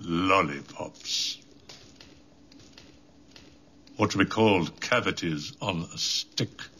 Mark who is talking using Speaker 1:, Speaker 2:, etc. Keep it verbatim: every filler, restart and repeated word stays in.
Speaker 1: lollipops. What we called cavities on a stick.